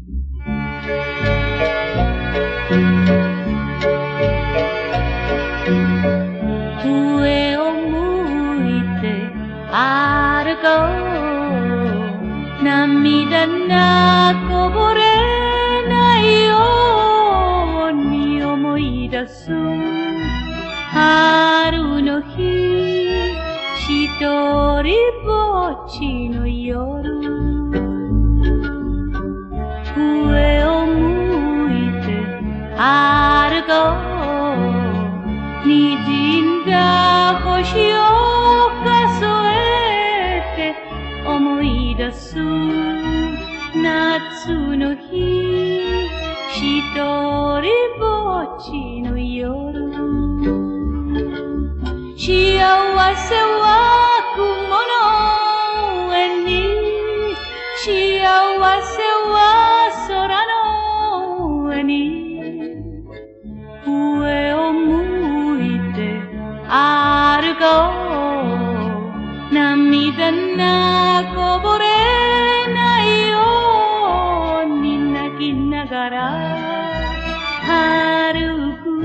上を向いて歩こう。涙がこぼれないように思い出す。春の日、一人ぼっちの夜。上を向いて歩こう。滲んだ星を数えて思い出す。夏の日、一人ぼっちの夜。幸せは雲の上に、幸せは空の上に。上を向いて歩こう。涙がこぼれないように泣きながら歩く。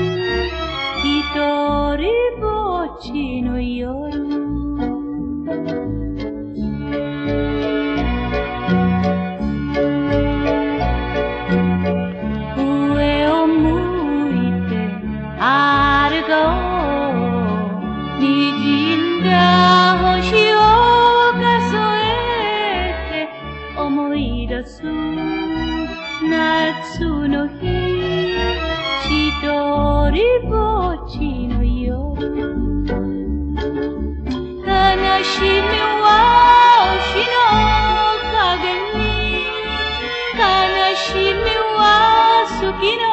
一人ぼっちの夜。歩こう。滲んだ星を数えて思い出す。夏の日、一人ぼっちの夜。悲しみは星の影に、悲しみは好きな